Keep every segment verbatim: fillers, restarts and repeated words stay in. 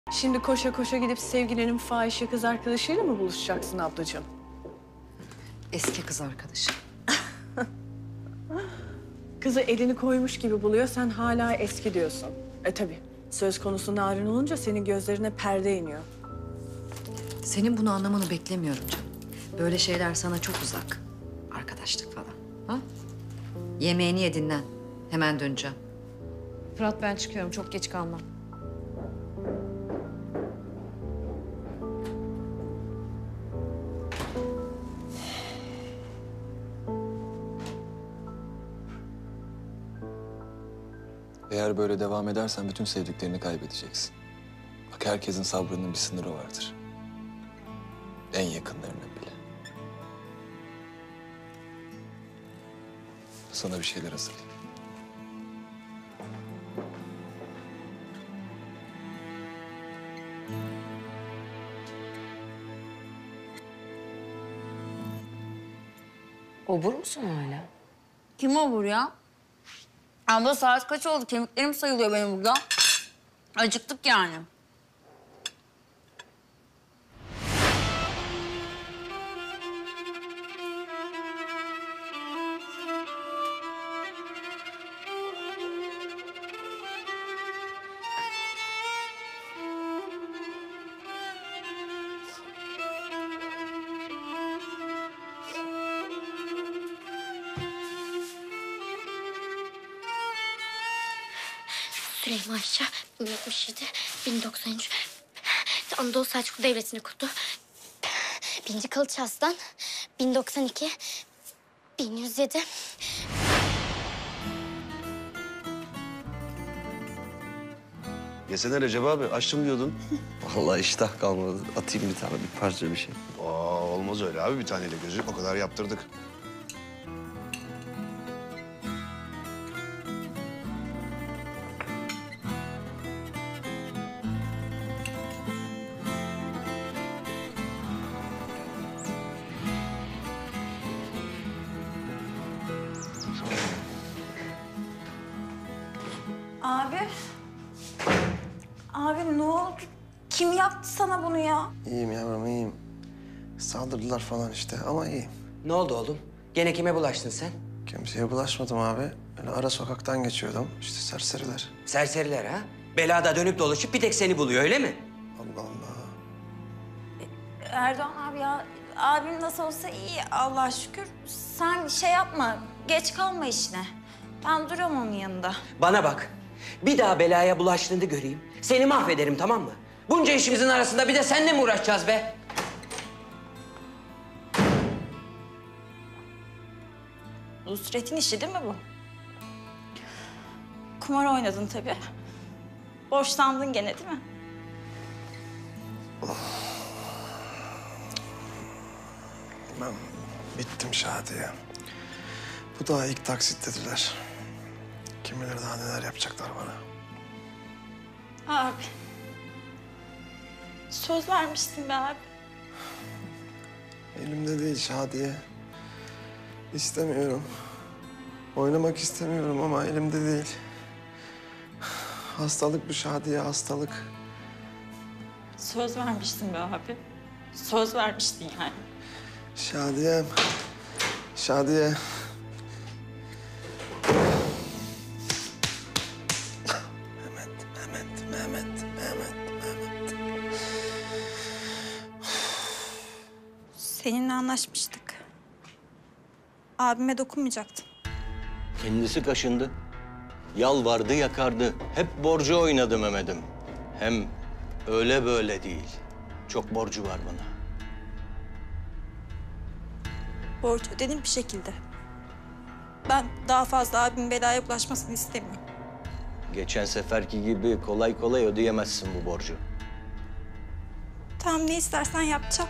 Şimdi koşa koşa gidip sevgilinin fahişe kız arkadaşıyla mı buluşacaksın ablacığım? Eski kız arkadaşı. Kızı elini koymuş gibi buluyor, sen hala eski diyorsun. E tabii, söz konusu Narin olunca senin gözlerine perde iniyor. Senin bunu anlamanı beklemiyorum canım. Böyle şeyler sana çok uzak. Arkadaşlık falan. Ha? Yemeğini ye, dinlen. Hemen döneceğim. Fırat, ben çıkıyorum. Çok geç kalmam. Eğer böyle devam edersen bütün sevdiklerini kaybedeceksin. Bak, herkesin sabrının bir sınırı vardır. En yakınlarının bile. Sana bir şeyler hazırlayayım. Obur musun hala? Kim obur ya? Abla saat kaç oldu? Kemiklerim sayılıyor benim burada. Acıktık yani. Süleyman Şah bin yetmiş yedi, bin doksan üç. Anadolu Selçuklu Devleti'ni kurdu. Birinci Kılıç Arslan bin doksan iki, bin yüz yedi. Yesene Recep abi, açtım diyordun. Vallahi iştah kalmadı. Atayım bir tane, bir parça bir şey. Aa, olmaz öyle abi, bir taneyle gözü o kadar yaptırdık. Abi. Abi ne oldu? Kim yaptı sana bunu ya? İyiyim yavrum, iyiyim. Saldırdılar falan işte ama iyiyim. Ne oldu oğlum? Gene kime bulaştın sen? Kimseye bulaşmadım abi. Öyle ara sokaktan geçiyordum. İşte serseriler. Serseriler ha? Belada dönüp dolaşıp bir tek seni buluyor, öyle mi? Allah Allah. Erdoğan abi ya, abim nasıl olsa iyi Allah'a şükür. Sen şey yapma, geç kalma işine. Ben duruyorum onun yanında. Bana bak. Bir daha belaya bulaştığını göreyim. Seni mahvederim, tamam mı? Bunca işimizin arasında bir de seninle mi uğraşacağız be? Nusret'in işi değil mi bu? Kumar oynadın tabii. Borçlandın gene değil mi? Ben bittim Şadiye. Bu daha ilk taksit dediler. Kim bilir daha neler yapacaklar bana. Abi. Söz vermiştin be abi. Elimde değil Şadiye. İstemiyorum. Oynamak istemiyorum ama elimde değil. Hastalık bu Şadiye, hastalık. Söz vermiştin be abi. Söz vermiştin yani. Şadiyem, Şadiye. Mehmet, Mehmet, Mehmet, Mehmet, Mehmet. Seninle anlaşmıştık. Abime dokunmayacaktın. Kendisi kaşındı. Yalvardı, yakardı. Hep borcu oynadı Mehmet'im. Hem öyle böyle değil. Çok borcu var bana. Borç ödenir bir şekilde. Ben daha fazla abimin belaya bulaşmasını istemiyorum. Geçen seferki gibi kolay kolay ödeyemezsin bu borcu. Tamam, ne istersen yapacağım.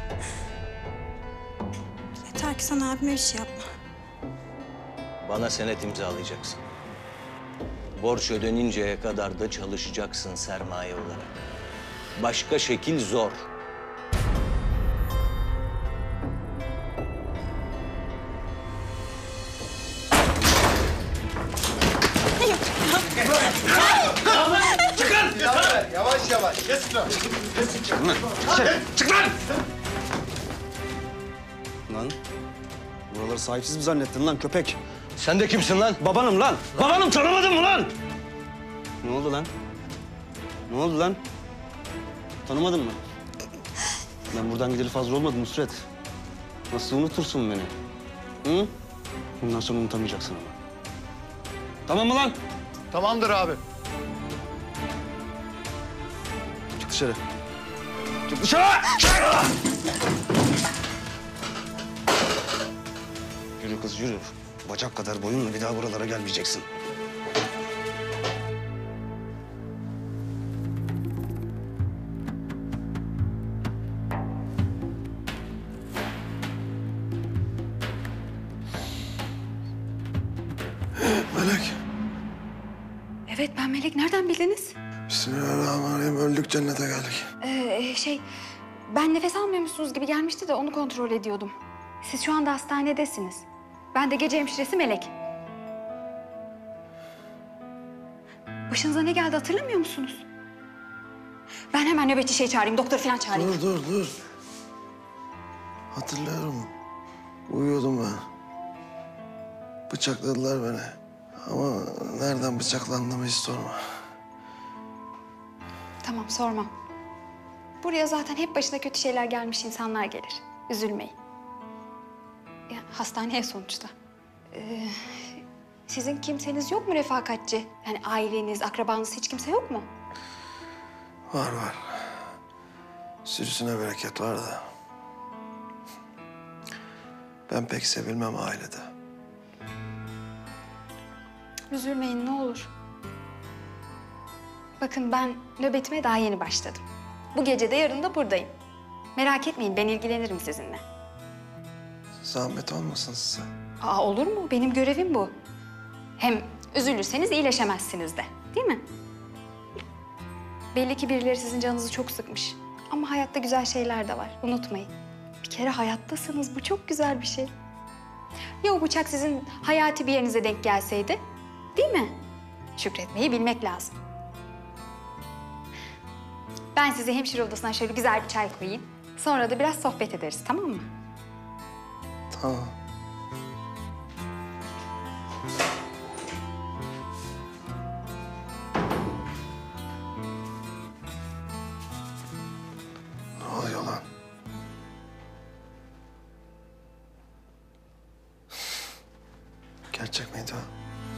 Yeter ki sana abime bir şey yapma. Bana senet imzalayacaksın. Borç ödeninceye kadar da çalışacaksın sermaye olarak. Başka şekil zor. Yavaş yavaş. Lan buraları sahipsiz mi zannettin lan köpek? Sen de kimsin lan? Babanım lan. Babanım, tanımadın mı lan? Ne oldu lan? Ne oldu lan? Tanımadın mı? Ben buradan gideli fazla olmadı Nusret. Nasıl unutursun beni? Hı? Bundan sonra unutamayacaksın ama. Tamam mı lan? Tamamdır abi. Çık dışarı. Çık dışarı! Yürü kız yürü. Bacak kadar boyunla bir daha buralara gelmeyeceksin. Melek. Evet ben Melek. Nereden bildiniz? Bismillahirrahmanirrahim. Öldük cennete geldik. Ee, şey ben nefes almıyormuşsunuz gibi gelmişti de onu kontrol ediyordum. Siz şu anda hastanedesiniz. Ben de gece hemşiresi Melek. Başınıza ne geldi hatırlamıyor musunuz? Ben hemen nöbetçi şey çağırayım, doktor falan çağırayım. Dur dur dur. Hatırlıyorum. Uyuyordum ben. Bıçakladılar beni. Ama nereden bıçaklandığımı hiç sorma. Tamam sormam. Buraya zaten hep başına kötü şeyler gelmiş insanlar gelir. Üzülmeyin. Ya, hastaneye sonuçta. Ee, sizin kimseniz yok mu refakatçi? Yani aileniz, akrabanız hiç kimse yok mu? Var var. Sürüsüne bereket var da. Ben pek sevilmem ailede. Üzülmeyin ne olur. Bakın ben nöbetime daha yeni başladım. Bu gece de yarın da buradayım. Merak etmeyin ben ilgilenirim sizinle. Zahmet olmasın size. Aa olur mu? Benim görevim bu. Hem üzülürseniz iyileşemezsiniz de. Değil mi? Belli ki birileri sizin canınızı çok sıkmış. Ama hayatta güzel şeyler de var. Unutmayın. Bir kere hayattasınız. Bu çok güzel bir şey. Ya o bıçak sizin hayati bir yerinize denk gelseydi? Değil mi? Şükretmeyi bilmek lazım. Ben size hemşire odasına şöyle güzel bir çay koyayım. Sonra da biraz sohbet ederiz, tamam mı? Tamam. Ne oluyor lan? Gerçek miydi o?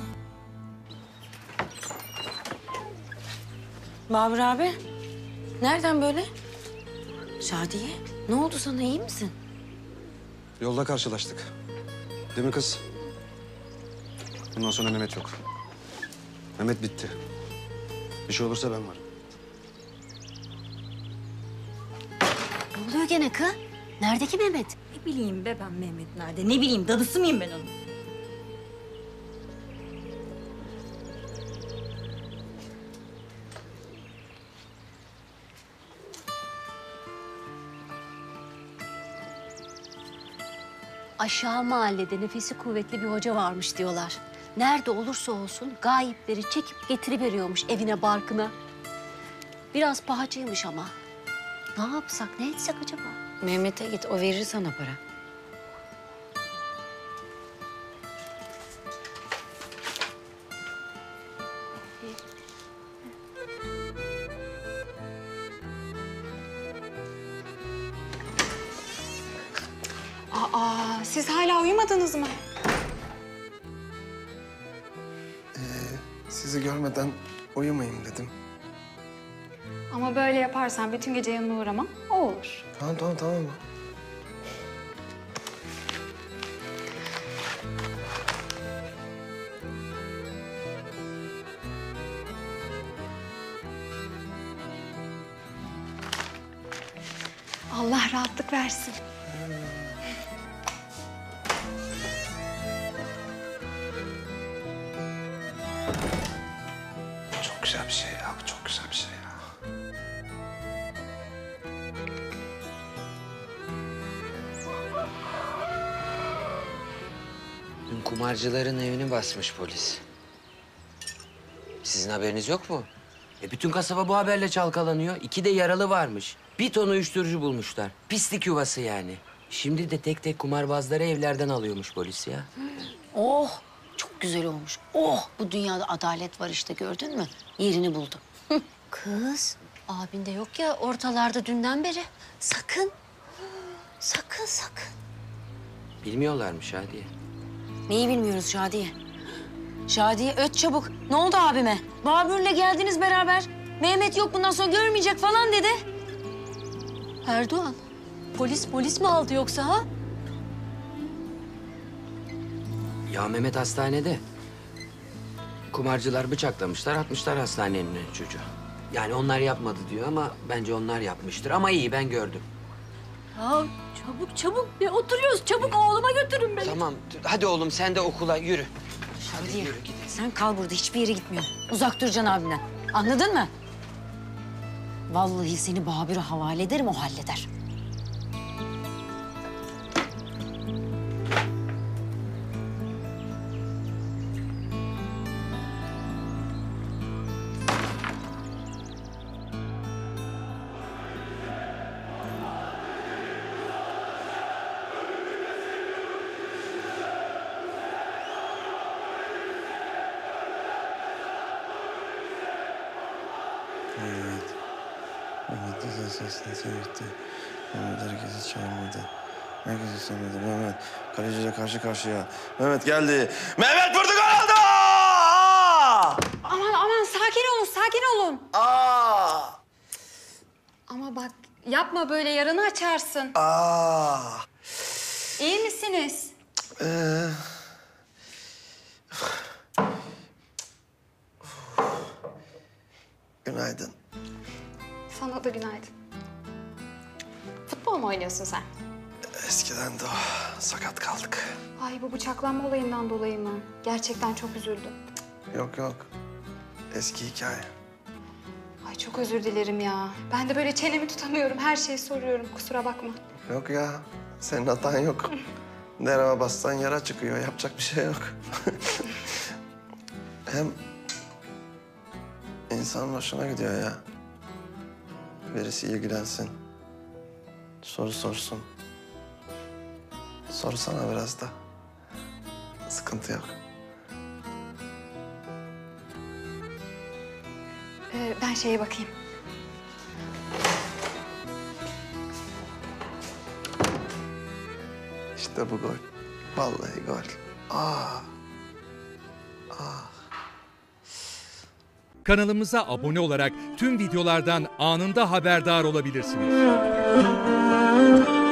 Babur abi, nereden böyle? Şadiye, ne oldu sana, iyi misin? Yolda karşılaştık. Değil mi kız? Bundan sonra Mehmet yok. Mehmet bitti. Bir şey olursa ben varım. Ne oluyor gene kız? Neredeki Mehmet? Ne bileyim be ben Mehmet nerede? Ne bileyim dadısı mıyım ben onun? Aşağı mahallede nefesi kuvvetli bir hoca varmış diyorlar. Nerede olursa olsun gayipleri çekip getiriveriyormuş evine barkına. Biraz pahaçıymış ama. Ne yapsak, ne etsek acaba? Mehmet'e git, o verir sana para. Aa, siz hala uyumadınız mı? Ee, sizi görmeden uyumayayım dedim. Ama böyle yaparsan bütün gece yanına uğramam, o olur. Tamam tamam tamam. Allah rahatlık versin. Çok güzel bir şey ya. Bu çok güzel bir şey ya. Dün kumarcıların evini basmış polis. Sizin haberiniz yok mu? E bütün kasaba bu haberle çalkalanıyor. İki de yaralı varmış. Bir ton uyuşturucu bulmuşlar. Pislik yuvası yani. Şimdi de tek tek kumarbazları evlerden alıyormuş polis ya. Oh, çok güzel olmuş. Oh, bu dünyada adalet var işte, gördün mü? Yerini buldu. Kız, abin de yok ya ortalarda dünden beri. Sakın, sakın sakın. Bilmiyorlarmış Şadiye. Neyi bilmiyoruz Şadiye? Şadiye öt çabuk. Ne oldu abime? Babür'le geldiniz beraber. Mehmet yok bundan sonra görmeyecek falan dedi. Erdoğan, polis polis mi aldı yoksa ha? Ya Mehmet hastanede. Kumarcılar bıçaklamışlar, atmışlar hastanenin önüne çocuğu. Yani onlar yapmadı diyor ama bence onlar yapmıştır. Ama iyi, ben gördüm. Ya çabuk çabuk, ne oturuyoruz? Çabuk oğluma götürün beni. Tamam, hadi oğlum sen de okula yürü. Şadiye, sen kal burada. Hiçbir yere gitmiyor. Uzak duracaksın abimden. Anladın mı? Vallahi seni Babür'e havale ederim, o halleder. Evet. Mehmet de sesini sevdi. Mehmet herkesi çağırmadı. Herkesi sevmedi. Mehmet kaleciyle karşı karşıya. Mehmet geldi. Mehmet vurdu, gol oldu! Aman aman sakin olun, sakin olun. Aa! Ama bak yapma böyle, yaranı açarsın. Aa! İyi misiniz? Ee... Günaydın. Sana da günaydın. Futbol mu oynuyorsun sen? Eskiden de o. Sakat kaldık. Ay bu bıçaklanma olayından dolayı mı? Gerçekten çok üzüldüm. Yok yok. Eski hikaye. Ay çok özür dilerim ya. Ben de böyle çenemi tutamıyorum. Her şeyi soruyorum. Kusura bakma. Yok ya. Senin hatan yok. Dereme bassan yara çıkıyor. Yapacak bir şey yok. Hem insanın hoşuna gidiyor ya. Birisi ilgilensin. Soru sorsun. Sorsana biraz da. Sıkıntı yok. Ee, ben şeye bakayım. İşte bu gol. Vallahi gol. Aa. Aa. Kanalımıza abone olarak tüm videolardan anında haberdar olabilirsiniz.